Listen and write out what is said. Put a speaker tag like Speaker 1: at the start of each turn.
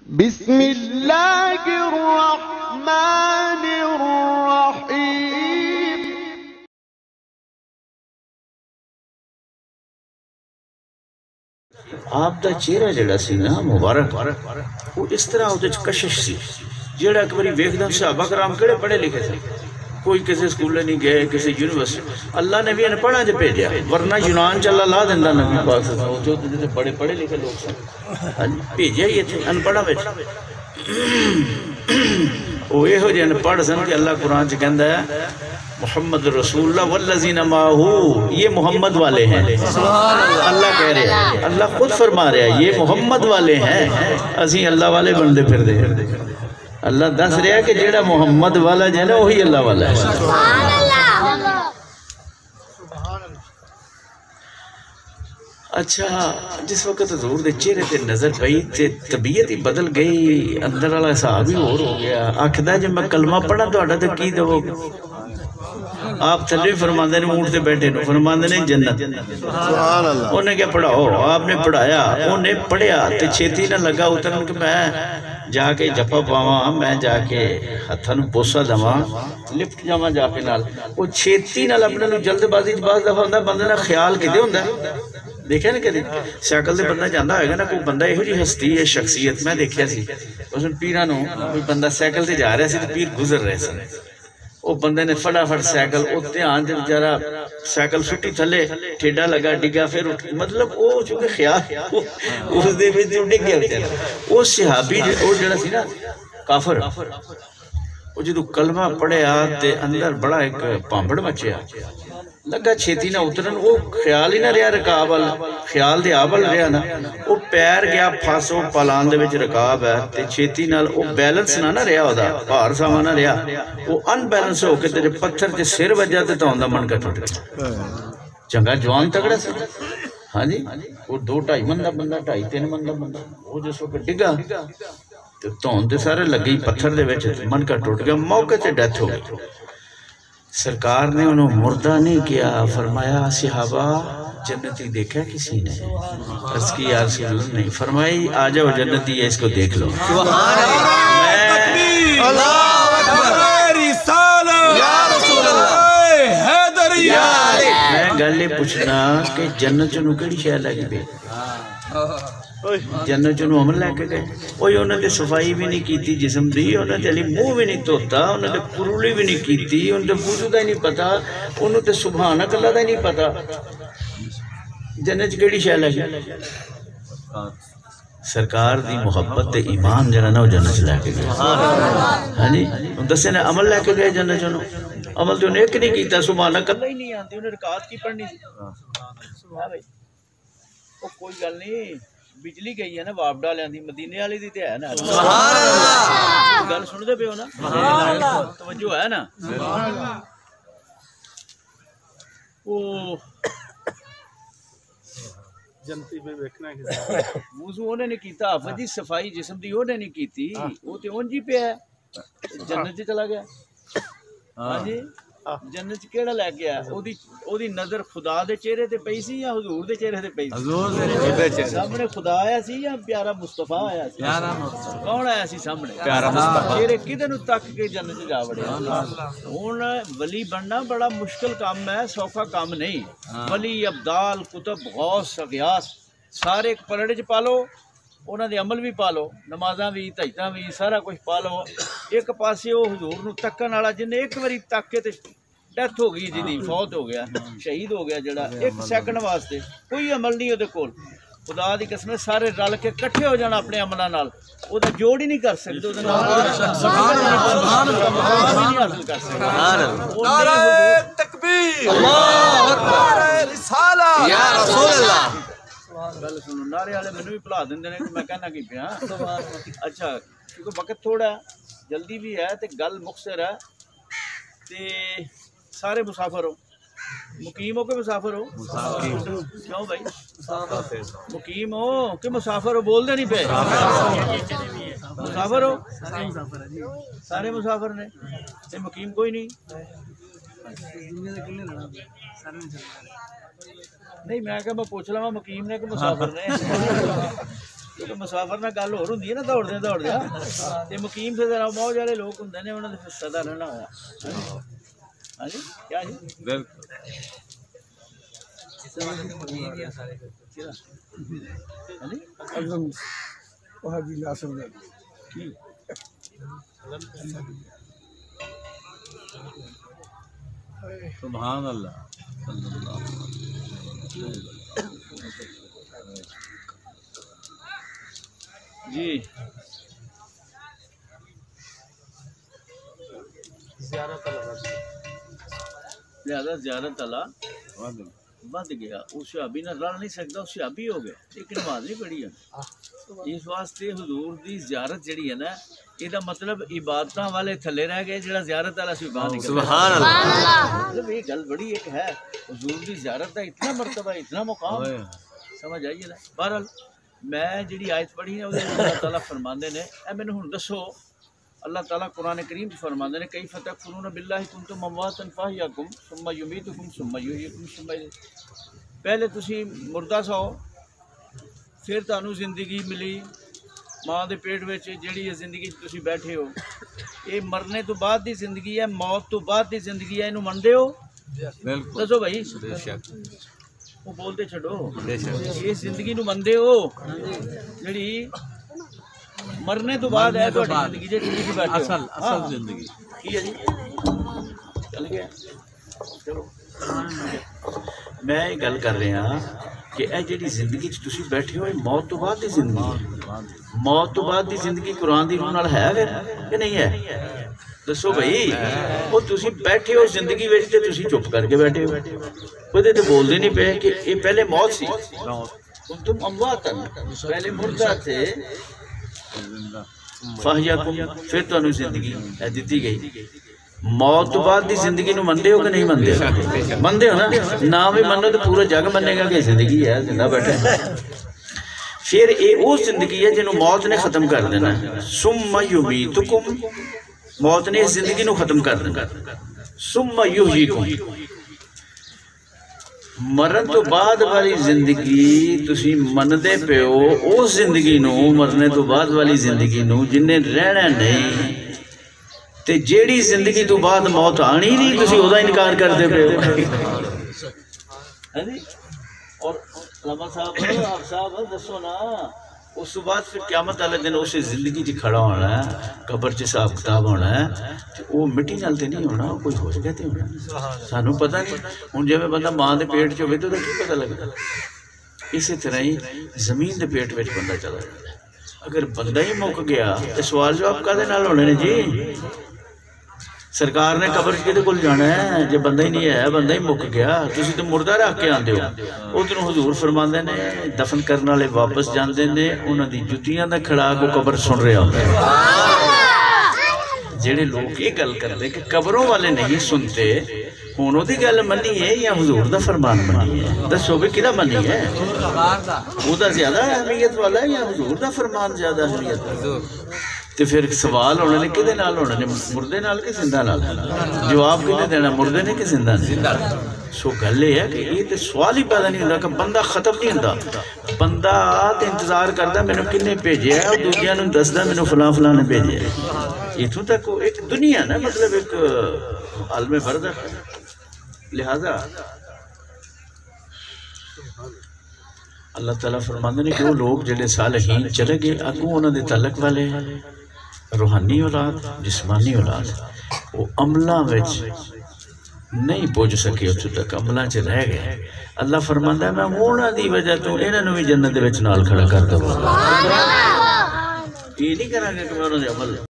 Speaker 1: बिस्मिल्लाहिर्रहमानिर्रहीम।
Speaker 2: आपका चेहरा जड़ा सी ना मुबारक वो इस तरह उहदे च कशिश सी जेड़ा एक बारी वेखदा सहाबा कराम केड़े पढ़े लिखे थे कोई किसी स्कूले नहीं गए किसी यूनिवर्सिटी अल्लाह ने भी अनपढ़ा च भेजा वरना यूनान च अल्लाह ला दिंदा नबी पाक जो जिथे बड़े पढ़े लिखे लोग सन भेजा ही इत्थे अनपढ़ा विच वो इहो जे अनपढ़ सन कि अल्लाह कुरान च कहंदा है मोहम्मद रसूलुल्लाह वल्लज़ीना माहू ये मोहम्मद वाले हैं। अल्लाह कह रहे हैं अल्लाह खुद फरमा रहा है ये मोहम्मद वाले हैं असी अल्लाह वाले बनते फिर अल्लाह दस रहा कि जेड़ा मोहम्मद वाला जो है ना वही अल्लाह वाला है। अच्छा जिस वक्त हजूर दे चेहरे ते नजर पई ते तबीयत ही बदल गई अंदर वाला हिसाब ही होर हो गया आखदा जे मैं कलमा पढ़ा तुहाडा ते की दवो आप थले फरमाते ने ऊँट से बैठे नो फरमाते ने जन्नत उन्हें क्या पढ़ाओ आपने पढ़ाया उन्हें पढ़िया तो छेती ना लगा उतरन कि मैं जाके जप्पा पावा मैं जाके हथन बोसा दवा लिफ्ट जावा जाके नाल वो छेती नाल अपने जल्दबाजी बाज दफा होंदा बंदे दा ख्याल किते होंदा देखा ना कभी साइकिल से बंदा जाता होगा ना कोई बंदा यहो जी हस्ती है शख्सियत मैं देखा उस पीर कोई बंदा साइकिल से जा रहा था पीर गुजर रहे सन वो बंदे ने फटाफट साइकिल ध्यान से बेचारा साइकिल सुट्टी थले ठेडा लगा डिगा फिर मतलब वो चूंकि ख्याल उस डिग गया बेचारा वो सहाबी वो जड़ा सी ना काफर वो जो कलमा पढ़िया ते अंदर बड़ा एक भांबड़ मचिया लगा छेती ना उतरन वो ख्याल ही ना रहा रकाब वाल ख्याल दे आवल रहा ना वो पैर गया फस वो पलान दे विच रकाब है ते छेती नाल वो बैलेंस ना ना रहा ओदा भार सामा ना रहा वो अनबैलेंस होके तेरे पत्थर च सिर वजा ते तौंदा मन का टुट गया चंगा जवान तगड़ा सी हाँ जी वो 2-2.5 मन का बंदा 2.5-3 मन का बंदा वो जिस वक्त डिगा तो धौन ते सारे लगे पत्थर दे विच मन का टुट गया मौके ते डेथ हो गई। सरकार ने उन्होंने मुर्दा नहीं किया फरमाया सिहाबा जन्नती देखा किसी ने अर्ज़ की यार नहीं फरमाई आ जाओ जन्नती है इसको देख लो मैं गल पूछना कि जन्नत चू केड़ी शै लगी पे जन्नत चू अमल लैके गए कोई उन्होंने सफाई भी नहीं की जिसम की उन्होंने अली मुँह भी नहीं धोता उन्होंने कुरुली भी नहीं की उन्हें वुज़ू का ही नहीं पता उन्होंने सुभान अल्लाह का ही नहीं पता जन्नत केड़ी शै लगी सरकार दी मुहब्बत ते ईमान जरा ना जन्नत लैके गए हाँ जी दसे ने अमल लैके गए जन्नत चो अमल तो उन्हें एक नहीं किया सुभान अल्लाह ही नहीं आती उन्हें रिकात की पढ़नी कोई गल नहीं बिजली गई है ना वापडा लिया मदीने वाली दी है ना गल सुनते पे हो ना तवज्जो है ना वो जनती पे देखना वुज़ू उन्हें नहीं कीता हाफिज़ दी सफाई जिस्म दी उन्हें नहीं कीती वो ते उंज ही पे है जन्नत च चला गया हां जी जन्नत केड़ा लै गया ओदी ओदी नजर खुदा दे चेहरे ते पई सी या हुजूर दे चेहरे ते पई सी हुजूर दे चेहरे सामने खुदा आया सी या प्यारा मुस्तफा आया सी प्यारा मुस्तफा कौन आया सी सामने प्यारा मुस्तफा चेहरे किदे नु तक के जन्नत जा वड़े हुन वली बनना बड़ा मुश्किल काम है सौखा काम नहीं वली अब्दाल कुतुब गौस अगियास सारे एक पलड़े च पालो उन्होंने अमल भी पा लो नमाजा भी तहजदा भी सारा कुछ पा लो एक पासे वो हजूर नूं तकन वाला जिन्हें एक बारी तक के डेथ हो गई जिंदी फौत हो गया शहीद हो गया जड़ा एक सैकंड वास्ते कोई अमल नहीं उहदे कोल खुदा दी कसम सारे रल के इकट्ठे हो जाना अपने अमलों नाल ओदा जोड़ ही नहीं कर सकते उहदे नाल हासिल कर सकते नारे तकबीर अल्लाहु अकबर रिसाला या रसूल अल्लाह गल सुनो नारे वाले मैनू भी भुला देंगे ने मैं कहना की पिया अच्छा क्योंकि वक्त थोड़ा जल्दी भी है तो गल मुख्तसर है ते सारे मुसाफिर हो मुकीम हो के मुसाफिर हो क्यों भाई मुकीम हो कि मुसाफिर हो बोलते नहीं पे मुसाफिर हो सारे मुसाफिर ने ते मुकीम कोई नहीं नहीं मैं क्या मैं पूछ लवा मुकीम ने कि मुसाफिर ने क्योंकि मुसाफिर ना गल होर हुंदी है ना दौड़दे दौड़दे ते मुकीम से जरा मौज वाले लोग हुंदे ने उन्हां दे सदा रहना होया हां जी क्या जी
Speaker 1: सुभान अल्लाह
Speaker 2: जी ज़ियारत अला बद गया उस शहाबी ना रल नहीं सकता उस शहाबी हो गया लेकिन नमाज नहीं पढ़ी है इस वास्ते हुजूर दी ज़ियारत जिहड़ी है ना ਇਹਦਾ मतलब इबादतां वाले थले रह गए जेड़ा ज़ियारत वाला सी बाहर निकल सुभान अल्लाह मतलब ये गल बड़ी एक है हुजूर दी ज़ियारत दा इतना मर्तबा इतना मुकाम समझ आइए ना बहरहाल मैं जिहड़ी आयत पढ़ी है ਉਹਦੇ अल्लाह ताला फरमांदे ने ए मैनू हुण दसो अल्लाह ताला कुरान करीम च फरमांदे ने कई फतकुरुना बिल्लाहि कुंतुम अमवातन फाहियाकुम सुम्मा युमीतुकुम सुम्मा युहयिकुम सुम्मा पहले तुसी मुर्दा सो फिर तुहानू जिंदगी मिली माँ के पेट में जी जिंदगी तुसी बैठे हो ये मरने तो बाद की जिंदगी है मौत तो बाद की जिंदगी है इनू मनते हो दसो भाई वो बोलते छो इस जिंदगी नू मनते हो जी मरने तो बाद है जिंदगी जे तुसी बैठे हो असल जिंदगी की है जी चल गया चलो मैं गल कर रहा कि यह जी जिंदगी तुसी बैठे हो मौत तो बाद की जिंदगी मौत तो बाद की जिंदगी कुरान की रूह नाल है फिर कि नहीं है दसो भाई वो तुसी बैठे हो जिंदगी में ते तुसी चुप करके बैठे हो ਉਹਦੇ ਤੇ बोलते नहीं पे कि ये पहले मौत सी तुम अमवातन पहले मुर्दा थे फाहियाकुम फिर तुहानू जिंदगी दी गई मौत तो बाद की जिंदगी नू मनते हो कि नहीं मनते मनते हो ना भी मनो तो पूरा जग मनेगा कि जिंदगी है जिंदा बैठे फिर ये वो जिंदगी है जिन्होंने मौत ने खत्म कर देना सुम्मा युमीतुकुम मौत ने इस जिंदगी नू खत्म कर देना सुम्मा युहयिकुम मरण तो बाद वाली जिंदगी तुसी मनदे पे हो उस जिंदगी नू मरने तो बाद वाली जिंदगी नू जिन्हें रहना नहीं ते जेड़ी जिंदगी तो बाद मौत आनी नहीं तुसी ओदा इनकार करते पे हो और साहब दसो ना उस बाद फिर क़यामत वाले दिन उस जिंदगी च खड़ा होना है कबर च हिसाब किताब होना है वो मिट्टी नाल ते नहीं होना कोई हो गया तो होना सानू पता नहीं हुण जिवें बंदा मां दे पेट च होवे तो की पता लगदा इस तरह ही जमीन दे पेट विच बंदा चला जाता अगर बंदा ही मुक गया तो सवाल जवाब काहदे नाल होने ने जी सरकार ने कबर किहदे कोल जाना है जो बंदा ही नहीं है बंदा ही मुक गया तुसी तो मुर्दा रख के आंदे हो उधरों हुजूर फरमांदे ने दफन करने वाले वापस जाते हैं उन्हां दी जुत्तियां दा खड़ाक वो कबर सुन रहा होंदा जेड़े लोग ये गल करते कि कबरों वाले नहीं सुनते हुण ओहदी गल मनी है या हुजूर दा फरमान मनी है दसो भी किहदा मनी है ओहदा ज्यादा अहमियत वाला है या हुजूर दा फरमान ज्यादा अहमियत तो फिर सवाल होने ने किहदे नाल होने ने मुर्दे नाल कि जिंदा नाल जवाब किहने देना मुर्दे ने कि जिंदा ने सो गल है कि ये तो सवाल ही पैदा नहीं होता कि बंदा खत्म नहीं होता बंदा तो इंतजार करता मैंने किन्ने भेजे है और दूजिया दसदा मैंने फलां फलां ने भेजे इथों तक एक दुनिया ना मतलब एक आलमे बरज़ख लिहाजा अल्लाह ताला फरमाते हैं कि वो लोग जिहड़े सालिहीन चले गए अगों उन्होंने तलक वाले रूहानी औलाद जिस्मानी औलाद वो अमलों विच नहीं पुज सके उत्थे तक अमलों च रह गए अल्लाह फरमांदा मैं उन्हां दी वजह तो इन्हां नूं भी जन्नत दे विच नाल खड़ा कर दवांगा ये नहीं करांगा कि मैं उन्हां दे अमल